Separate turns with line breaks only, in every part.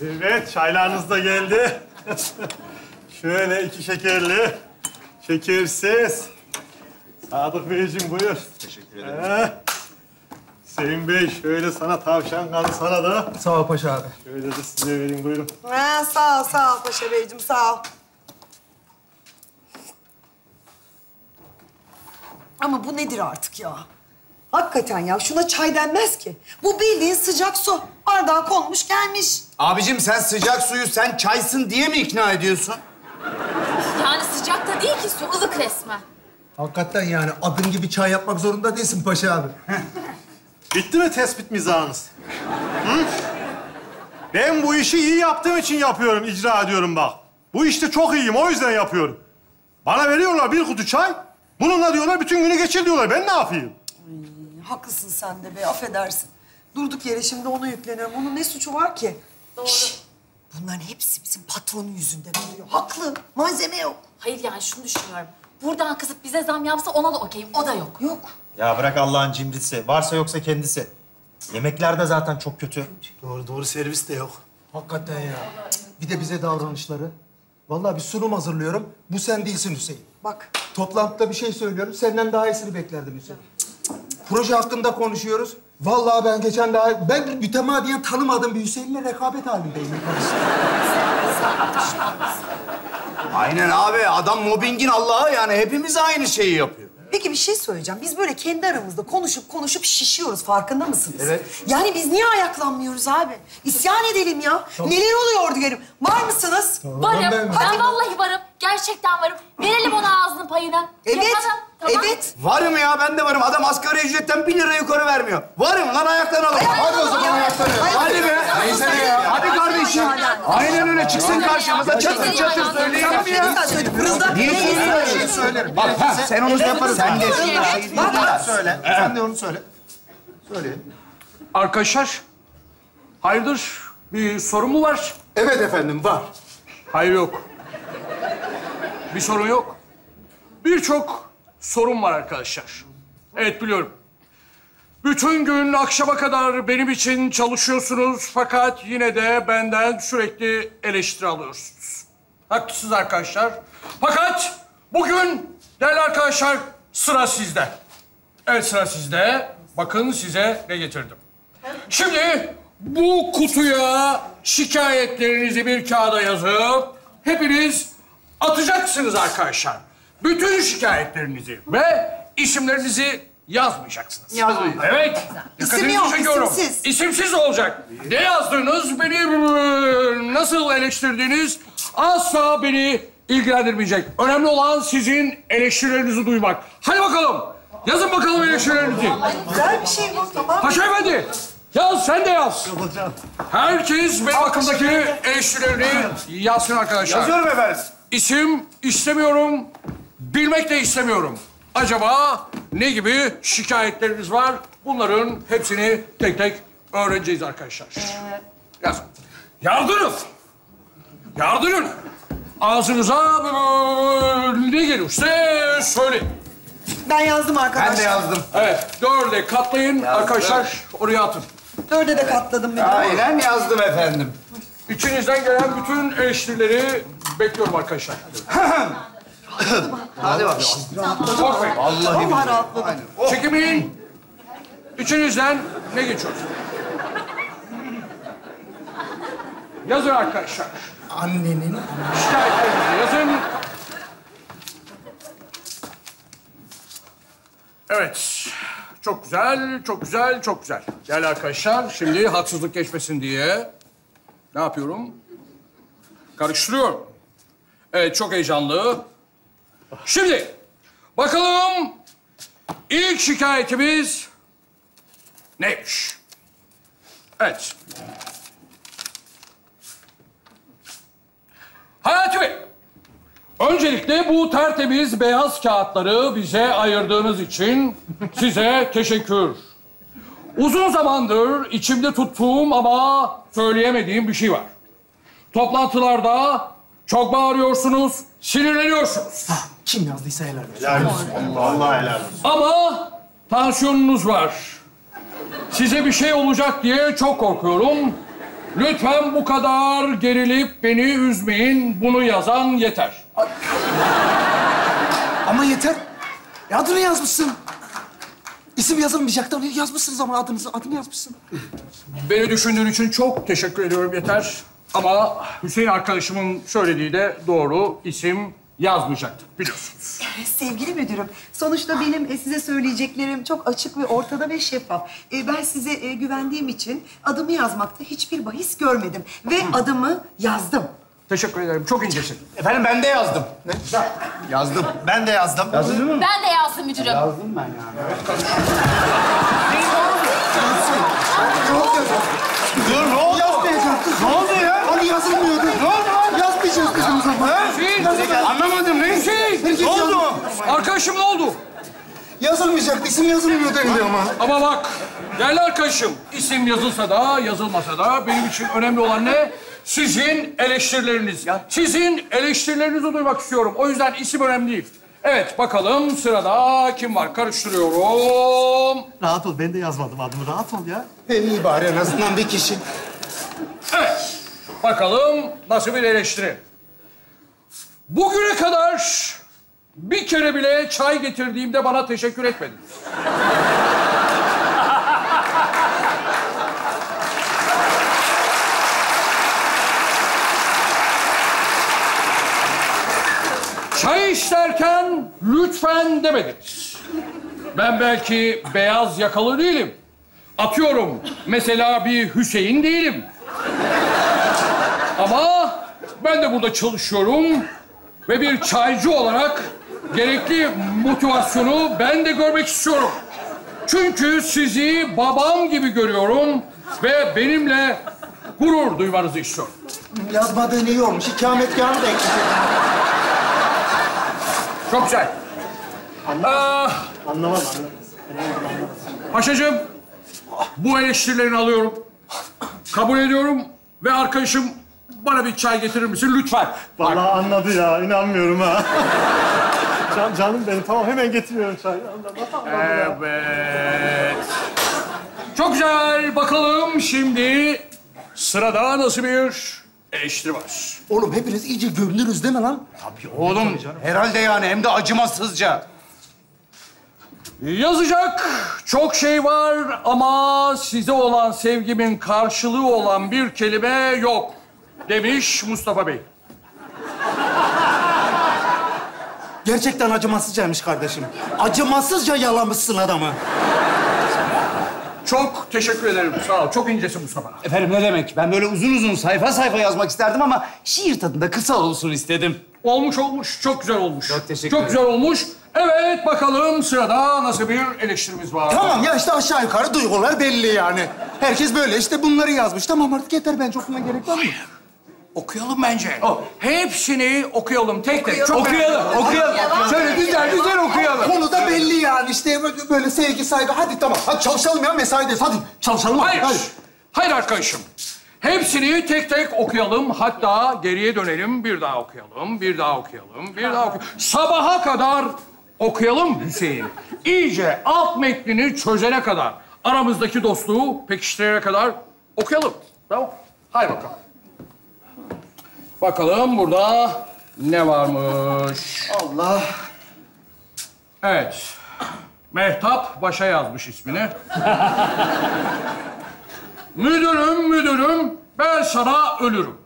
Evet, çaylarınız da geldi. Şöyle 2 şekerli, şekersiz. Sadık Beyciğim buyur.
Teşekkür ederim.
Hüseyin Bey, şöyle sana tavşan kanı, sana da.
Sağ ol Paşa abi.
Şöyle de size vereyim, buyurun.
Sağ ol Paşa Beyciğim, sağ ol. Ama bu nedir artık ya? Hakikaten ya, şuna çay denmez ki. Bu bildiğin sıcak su. Bardağa konmuş gelmiş.
Abicim sen sıcak suyu sen çaysın diye mi ikna ediyorsun?
Yani sıcak da değil ki su, ılık resmen.
Hakikaten yani adın gibi çay yapmak zorunda değilsin Paşa abi.
Bitti mi tespit mizahınız? Hı? Ben bu işi iyi yaptığım için yapıyorum, icra ediyorum bak. Bu işte çok iyiyim, o yüzden yapıyorum. Bana veriyorlar 1 kutu çay. Bununla diyorlar bütün günü geçir diyorlar. Ben ne yapayım?
Haklısın sen de be, affedersin. Durduk yere şimdi ona yükleniyorum. Onun ne suçu var ki?
Doğru.
Bunların hepsi bizim patronun yüzünden oluyor. Haklı, malzeme yok.
Hayır yani şunu düşünüyorum. Buradan kızıp bize zam yapsa ona da okeyim, o da yok.
Yok.
Ya bırak Allah'ın cimrisi. Varsa yoksa kendisi. Yemekler de zaten çok kötü.
Doğru servis de yok.
Hakikaten ya. Bir de bize davranışları. Vallahi bir sunum hazırlıyorum. Bu sen değilsin Hüseyin.
Bak.
Toplantıda bir şey söylüyorum. Senden daha iyisini beklerdim Hüseyin. Proje hakkında konuşuyoruz. Vallahi ben geçen ben mütemadiyen tanımadığım bir Hüseyin'le rekabet halindeyim.
Aynen abi. Adam mobbingin Allah'ı yani. Hepimiz aynı şeyi yapıyor.
Peki bir şey söyleyeceğim. Biz böyle kendi aramızda konuşup şişiyoruz. Farkında mısınız?
Evet.
Yani biz niye ayaklanmıyoruz abi? İsyan edelim ya. Neler oluyor diyelim. Var mısınız?
Varım, ben vallahi varım. Gerçekten varım. Verelim ona ağzının payını.
Evet,
Yapalım, tamam.
evet.
Varım ya, ben de varım. Adam asgari ücretten 1 lira yukarı vermiyor. Varım lan, ayaklanalım. Hadi o zaman ayaklanalım. Hadi be. Neyse ya. Hadi kardeşim. Aynen öyle. Çıksın karşımıza. Çatır çatır söyleyelim ya. Niye söylüyorsun?
Söylerim.
Bak sen onu yaparız. Sen de
Söyle. Sen de onu söyle. Söyleyin.
Arkadaşlar, hayırdır? Bir sorun mu var?
Evet efendim, var.
Hayır yok. Bir sorun yok. Birçok sorun var arkadaşlar. Evet biliyorum. Bütün gün akşama kadar benim için çalışıyorsunuz fakat yine de benden sürekli eleştiri alıyorsunuz. Haklısınız arkadaşlar. Fakat bugün değerli arkadaşlar sıra sizde. Evet sıra sizde. Bakın size ne getirdim. Şimdi bu kutuya şikayetlerinizi bir kağıda yazıp hepiniz atacaksınız arkadaşlar. Bütün şikayetlerinizi ve isimlerinizi yazmayacaksınız.
Yazmayın.
Evet.
İsim
Dikkatinizi
yok,
çekiyorum.
isimsiz.
İsimsiz olacak. Ne yazdığınız, beni nasıl eleştirdiğiniz asla beni ilgilendirmeyecek. Önemli olan sizin eleştirilerinizi duymak. Hadi bakalım. Yazın bakalım eleştirilerinizi.
Güzel bir şey bu, tamam.
Paşa Efendi, yaz, sen de yaz. Herkes benim hakkımdaki eleştirilerini yazsın arkadaşlar.
Yazıyorum efendim.
İsim istemiyorum, bilmek de istemiyorum. Acaba ne gibi şikayetleriniz var? Bunların hepsini tek tek öğreneceğiz arkadaşlar. Yazın. Yardırın. Yardırın. Ağzınıza ne geliyorsa söyleyin.
Ben yazdım arkadaşlar.
Ben de yazdım.
Evet, 4'e katlayın arkadaşlar. Oraya atın.
4'e de katladım.
Aynen yazdım efendim.
İçinizden gelen bütün eleştirileri bekliyorum arkadaşlar.
Hadi bakalım.
Korkmayın.
Vallahi
Vallahi rahatladım.
Çekinmeyin. İçinizden ne geçiyor? Yazın arkadaşlar.
Annenin...
Şikayetlerinizi yazın. Evet. Çok güzel, çok güzel, çok güzel. Değerli arkadaşlar, şimdi haksızlık geçmesin diye ne yapıyorum? Karıştırıyorum. Evet, çok heyecanlı. Şimdi bakalım ilk şikayetimiz neymiş? Evet. Hayati Bey, öncelikle bu tertemiz beyaz kağıtları bize ayırdığınız için size teşekkür. Uzun zamandır içimde tuttuğum ama söyleyemediğim bir şey var. Toplantılarda çok bağırıyorsunuz, sinirleniyorsunuz.
Kim yazdıysa helal olsun.
Helal olsun. Vallahi helal olsun.
Ama tansiyonunuz var. Size bir şey olacak diye çok korkuyorum. Lütfen bu kadar gerilip beni üzmeyin. Bunu yazan yeter.
Ama yeter. Adını yazmışsın. İsim yazılmayacaktı. Yazmışsınız ama adını yazmışsın.
Beni düşündüğün için çok teşekkür ediyorum yeter. Ama Hüseyin arkadaşımın söylediği de doğru. İsim yazmayacaktık biliyorsunuz.
Sevgili müdürüm, sonuçta benim size söyleyeceklerim çok açık ve ortada ve şeffaf. Ben size güvendiğim için adımı yazmakta hiçbir bahis görmedim. Ve adımı yazdım.
Teşekkür ederim. Çok incesin.
Efendim ben de yazdım. Ne? Yazdım. Ben de yazdım. Yazdın değil mi?
Ben de yazdım müdürüm.
Yazdım ben yani. Dur ne oldu?
Yazmayacaktı.
Ne oldu ya?
Hani yazılmıyordu.
Ne oldu lan?
Yazmayacağız biz o zaman.
Hüseyin!
Anlamadım ne?
Hüseyin!
Ne oldu?
Arkadaşım ne oldu?
Yazılmayacaktı. İsim yazılmıyordu evde ama.
Ama bak, değerli arkadaşım, isim yazılsa da, yazılmasa da benim için önemli olan ne? Sizin eleştirileriniz. Sizin eleştirilerinizi duymak istiyorum. O yüzden isim önemli değil. Evet, bakalım sırada kim var? Karıştırıyorum.
Rahat ol, ben de yazmadım adımı. Rahat ol ya.
İyi bari en azından bir kişi.
Evet, bakalım nasıl bir eleştiri. Bugüne kadar bir kere bile çay getirdiğimde bana teşekkür etmediniz. Çay isterken lütfen demediniz. Ben belki beyaz yakalı değilim. Atıyorum, mesela bir Hüseyin değilim. Ama ben de burada çalışıyorum ve bir çaycı olarak gerekli motivasyonu ben de görmek istiyorum. Çünkü sizi babam gibi görüyorum ve benimle gurur duymanızı istiyorum.
Yazmadığın iyi olmuş. İkametgahını da ekleyecek.
Çok güzel.
Anlamadım.
Paşacığım, bu eleştirilerini alıyorum. Kabul ediyorum ve arkadaşım bana bir çay getirir misin lütfen?
Vallahi anladı ya, inanmıyorum ha. Canım benim, tamam hemen getiriyorum çayı.
Evet. Çok güzel. Bakalım şimdi sırada nasıl bir eleştiri var?
Oğlum hepiniz iyice görünürüz değil mi lan?
Oğlum herhalde yani hem de acımasızca.
Yazacak çok şey var ama size olan sevgimin karşılığı olan bir kelime yok demiş Mustafa Bey.
Gerçekten acımasızcaymış kardeşim. Acımasızca yalamışsın adamı.
Çok teşekkür ederim. Sağ ol. Çok incesin Mustafa.
Efendim ne demek? Ben böyle uzun uzun sayfa sayfa yazmak isterdim ama şiir tadında kısa olsun istedim.
Olmuş olmuş. Çok güzel olmuş.
Çok teşekkür
Çok
ederim.
güzel olmuş. Evet bakalım sırada nasıl bir eleştirimiz var.
Tamam ya işte aşağı yukarı duygular belli yani. Herkes böyle işte bunları yazmış. Tamam artık yeter bence okumaya gerek var mı?
Okuyalım bence. Hepsini okuyalım tek tek. Çok
Okuyalım.
Şöyle güzel okuyalım. Konu da belli yani işte böyle sevgi, saygı. Hadi tamam. Hadi çalışalım ya mesaideyiz. Hadi çalışalım.
Hayır.
Hadi.
Hayır arkadaşım. Hepsini tek tek okuyalım. Hatta geriye dönelim. Bir daha okuyalım. Bir daha okuyalım. Bir daha okuyalım. Sabaha kadar okuyalım Hüseyin. İyice alt metnini çözene kadar. Aramızdaki dostluğu pekiştirene kadar okuyalım. Tamam. Haydi bakalım. Bakalım burada ne varmış?
Allah.
Evet. Mehtap Baş'a yazmış ismini. Müdürüm, ben sana ölürüm.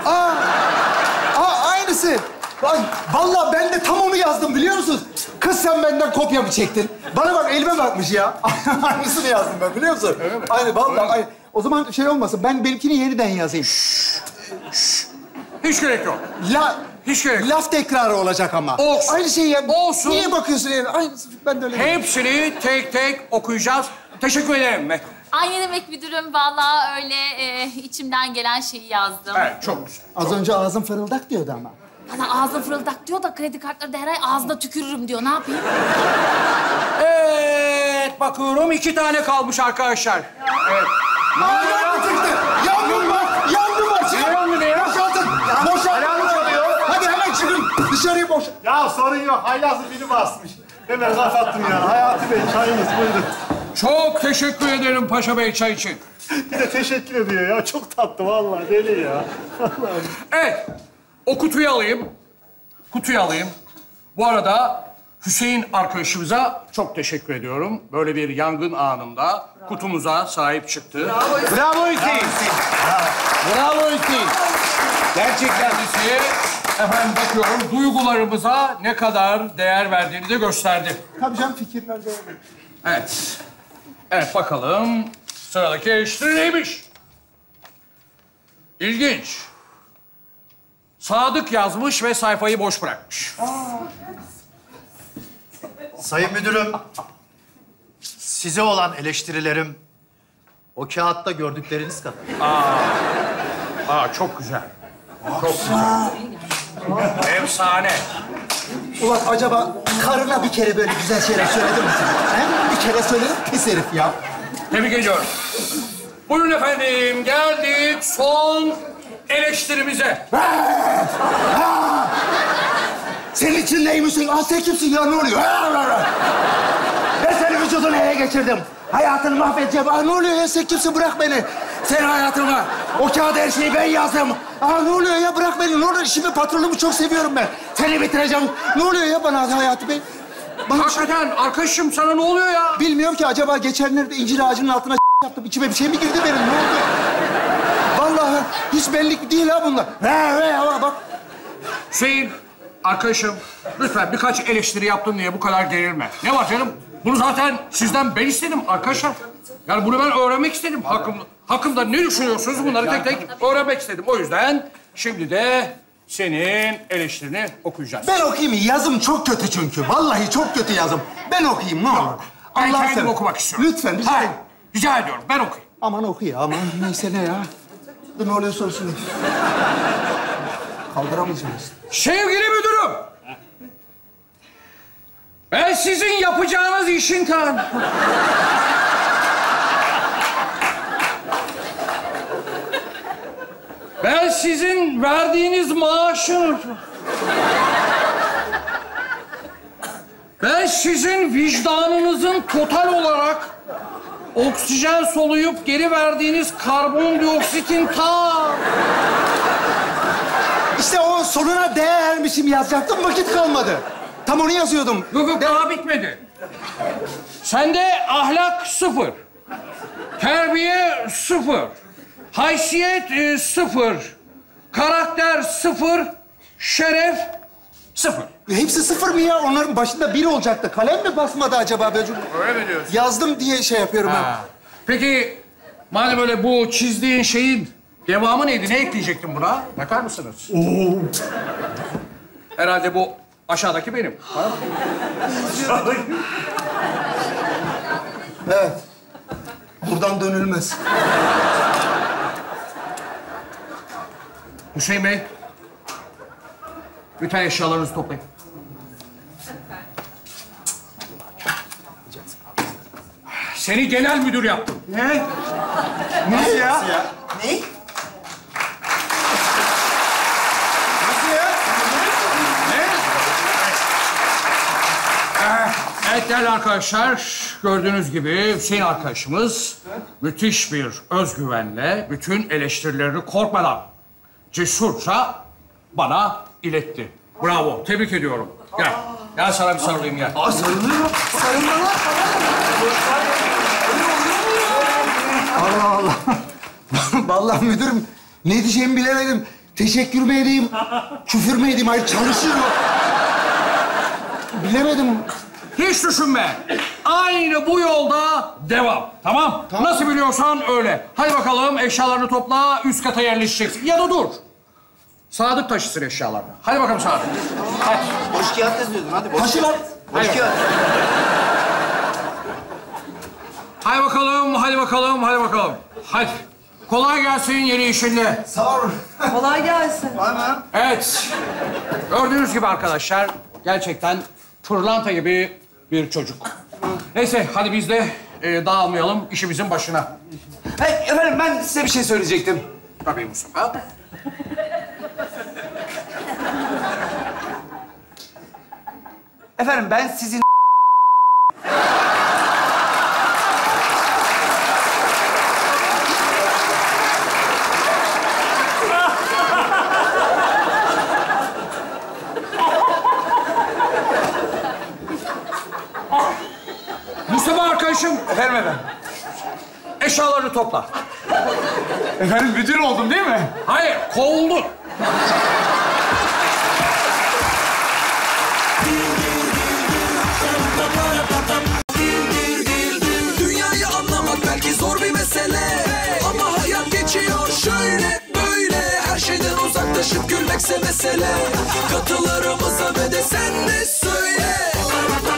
Aynısı. Vallahi ben de tam onu yazdım biliyor musunuz? Kız sen benden kopya mı çektin? Bana bak elime bakmış ya. Aynısını yazdım ben biliyor musun? Öyle mi? Aynı vallahi aynı. O zaman şey olmasın ben benimkini yeniden yazayım.
Hiç gerek yok. Hiç gerek yok.
Laf tekrarı olacak ama.
Olsun.
Aynı şeyi yap.
Olsun.
Niye bakıyorsun yani? Aynısı ben de öyle.
Hepsini tek tek okuyacağız. Teşekkür ederim Mehtap.
Ay ne demek müdürüm, vallahi öyle içimden gelen şeyi yazdım.
Evet, çok güzel.
Az önce ağzım fırıldak diyordu ama.
Bana ağzı fırıldak diyor da kredi kartları da her ay ağzına tükürürüm diyor. Ne yapayım?
Evet, bakıyorum 2 tane kalmış arkadaşlar. Evet.
Yangın çıktı. Yangın var. Yangın var.
Ne yangını ya?
Boşaltın. Boşaltın. Hadi hemen çıkın. Dışarıya boş.
Ya sorun yok, haylazı biri basmış. Hemen kapattım ya. Hayati Bey, çayınız buyurun.
Çok teşekkür ederim Paşa Bey çay için.
Bir de teşekkür ediyor ya. Çok tatlı vallahi deli ya.
Evet, o kutuyu alayım. Kutuyu alayım. Bu arada Hüseyin arkadaşımıza çok teşekkür ediyorum. Böyle bir yangın anında kutumuza sahip çıktı.
Bravo Hüseyin. Bravo Hüseyin. Gerçekten.
Kendisi, efendim bakıyorum, duygularımıza ne kadar değer verdiğini de gösterdi.
Tabii canım fikirler de öyle.
Evet. Evet, bakalım sıradaki eleştiri neymiş? İlginç. Sadık yazmış ve sayfayı boş bırakmış.
Sayın Müdürüm, size olan eleştirilerim o kağıtta gördükleriniz kadar.
Aa, çok güzel. Çok güzel. Efsane.
Ulan acaba karına bir kere böyle güzel şeyler söyledin mi sen? He? Bir kere söyledim, pis herif ya.
Tebrik ediyorum. Buyurun efendim, geldik son eleştirimize.
Senin için neymişsin? Aa, sen kimsin ya? Ne oluyor? Ben senin vücudunu ele geçirdim. Hayatını mahvedeceğim. Aa, ne oluyor ya? Sen kimsin? Bırak beni. Sen hayatımı. O kağıda her şeyi ben yazdım. Aa, ne oluyor ya? Bırak beni. Ne olur? İşimi, patronumu çok seviyorum ben. Seni bitireceğim. Ne oluyor ya bana hayatı ben? Bana
Hakikaten arkadaşım, sana ne oluyor ya?
bilmiyorum ki acaba geçenlerde incir ağacının altına yaptım. İçime bir şey mi girdi benim? Ne oldu? Vallahi hiç bellik değil ha bunlar. Bak.
Hüseyin, arkadaşım, lütfen birkaç eleştiri yaptım diye bu kadar gerilme. Ne var canım? Bunu zaten sizden ben istedim arkadaşlar. Yani bunu ben öğrenmek istedim. Hakkımda ne düşünüyorsunuz bunları tek tek öğrenmek istedim. O yüzden şimdi de senin eleştirini okuyacağız.
Ben okuyayım. Yazım çok kötü çünkü. Vallahi çok kötü yazım. Ben okuyayım ne olur.
Ben
Allah'ını
kendim
seversen.
okumak istiyorum.
Lütfen rica
Ha,
ederim.
rica ediyorum, ben okuyayım.
Aman oku ya aman. Neyse ne ya. Dur ne oluyor sorsun. Kaldıramayacağız.
Sevgili müdürüm, ben sizin yapacağınız işin ben sizin verdiğiniz maaşın... Ben sizin vicdanınızın total olarak oksijen soluyup geri verdiğiniz karbondioksitin
İşte o sonuna değermişim yazacaktım. Vakit kalmadı. Tam onu yazıyordum.
Yok, daha bitmedi. Sende ahlak 0. Terbiye 0. Haysiyet 0. Karakter 0. Şeref 0.
Hepsi sıfır mı ya? Onların başında bir olacaktı. Kalem mi basmadı acaba be?
Öyle mi diyorsun?
Yazdım diye şey yapıyorum ben.
Ha. Peki, madem öyle bu çizdiğin şeyin devamı neydi? Ne ekleyecektin buna? Bakar mısınız? Herhalde bu aşağıdaki benim. Ha?
Evet. Buradan dönülmez.
Hüseyin Bey, lütfen eşyalarınızı toplayın. Seni genel müdür yaptım.
Ne? Nasıl ya?
Ne?
Evet değerli arkadaşlar, gördüğünüz gibi Hüseyin arkadaşımız müthiş bir özgüvenle bütün eleştirilerini korkmadan cesurca bana iletti. Bravo, tebrik ediyorum. Gel, gel sana bir sarılayım gel.
Aa, sarılıyor. Sarılmalar
Allah Allah. Vallahi müdürüm ne diyeceğimi bilemedim. Teşekkür mü edeyim? Küfür mü edeyim? Hayır çalışıyor. Bilemedim.
Hiç düşünme. Aynı bu yolda devam. Tamam? Nasıl biliyorsan öyle. Hadi bakalım eşyalarını topla, üst kata yerleşeceksin. Ya da dur. Sadık taşısın eşyalarını. Hadi bakalım Sadık. Hadi.
Boş kağıt yazıyordun. Hadi boş
Taşı lan.
Boş kağıt.
Hadi bakalım, hadi bakalım, hadi bakalım. Hadi. Kolay gelsin yeni işinde.
Sağ olun.
Kolay gelsin.
Evet. Gördüğünüz gibi arkadaşlar, gerçekten pırlanta gibi bir çocuk. Neyse, hadi biz de dağılmayalım işimizin başına.
Hey, efendim ben size bir şey söyleyecektim.
Tabii Mustafa.
Efendim ben sizin...
Yalçın.
Efendim efendim.
Eşyalarını topla.
Efendim müdür oldum değil mi?
Hayır, kovuldun.
Dünyayı anlamak belki zor bir mesele, ama hayat geçiyor şöyle böyle. Her şeyden uzaklaşıp gülmekse mesele. Katılarımıza ve de sen de söyle.